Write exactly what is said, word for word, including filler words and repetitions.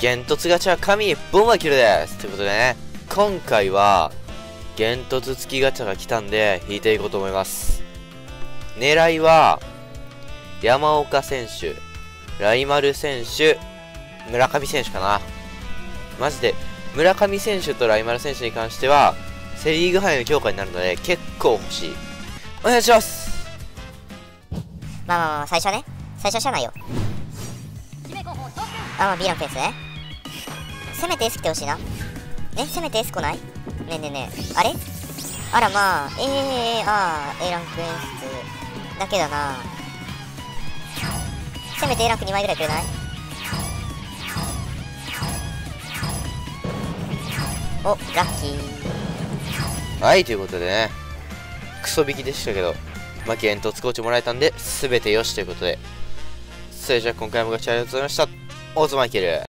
ゲントツガチャ神ボンバーキルです。ということでね、今回はゲントツ付きガチャが来たんで引いていこうと思います。狙いは山岡選手、ライマル選手、村上選手かな。マジで村上選手とライマル選手に関してはセリーグ杯の強化になるので結構欲しい。お願いします。 まあまあまあ最初ね、最初はしゃあないよ。あ、まあ B ランクですね。せめて S 来てほしいな。ね、せめて S 来ない？ねえねえねえ、あれ？あらまあ、えー、あー、A ランク S だけだな。せめて A ランクにまいぐらいくれない？お、ラッキー。 はい、ということでね、クソ引きでしたけど、まあ、ゲントツコーチもらえたんで、すべてよしということで。それじゃあ今回もご視聴ありがとうございました。オーズマイケル。